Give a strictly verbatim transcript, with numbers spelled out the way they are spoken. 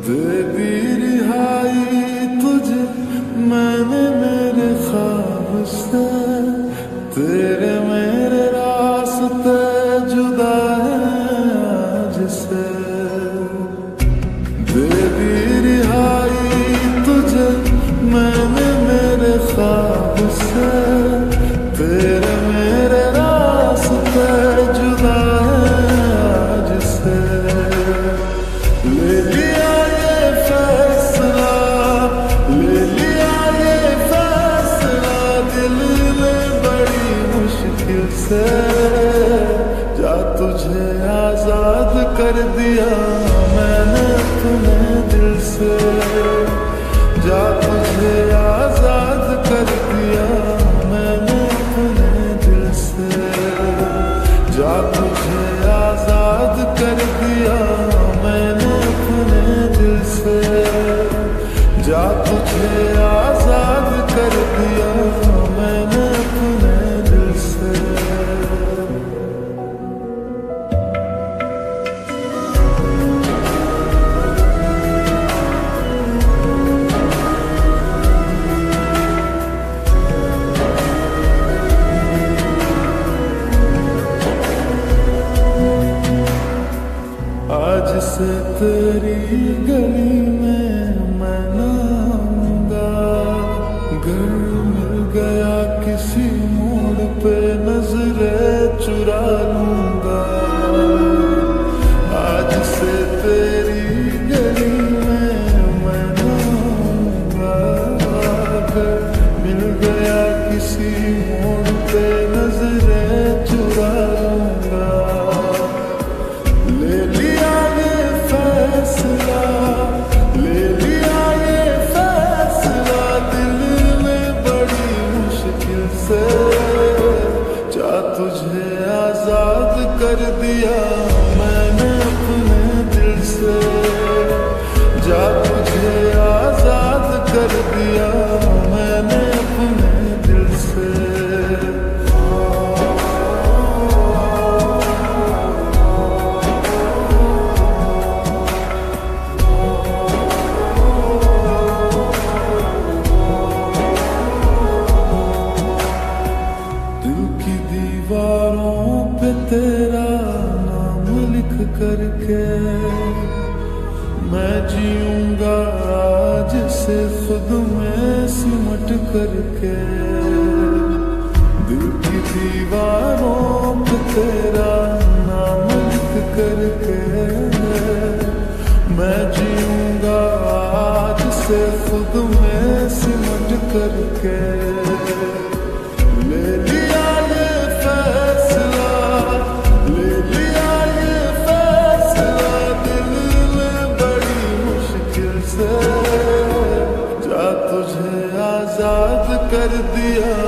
दे दी रिहाई तुझे मैंने मेरे ख्वाब से, तेरे मेरे रास्ते जुदा हैं आज से। दे दी रिहाई तुझे मैंने मेरे ख्वाब से, तेरे मेरे रास्ते जुदा हैं आज से। ले लिया ये फैसला, ले लिया ये फैसला दिल ने बड़ी मुश्किल से। जा तुझे आजाद कर दिया मैंने अपने दिल से, जा तुझे आजाद कर दिया मैंने अपने दिल से, जा तुझे आजाद कर दिया मैंने अपने दिल से, जा तुझे आजाद कर दिया मैंने अपने दिल से। आज से तेरी गली में मैं ना आऊंगा, घर मिल गया किसी मोड़ पे नजरें चुरा लूंगा। आज से तेरी गली में मैं ना आऊंगा, घर मिल गया किसी मोड़ पे नजरें चुरा लूंगा। ले लिया ये फैसला, ले लिया ये फैसला दिल ने बड़ी मुश्किल से। जा तुझे आजाद कर दिया मैंने अपने दिल से, जा तुझे आजाद कर दिया मैंने अपने दिल से। दीवारों पे तेरा नाम लिख करके मैं जीऊंगा आज से खुद में सिमट करके। दिल की दीवारों पे तेरा नाम लिख करके मैं जीऊंगा आज से खुद में सिमट करके। ले लिया ये फैसला, ले लिया ये फैसला दिल ने बड़ी मुश्किल से। जा तुझे आजाद कर दिया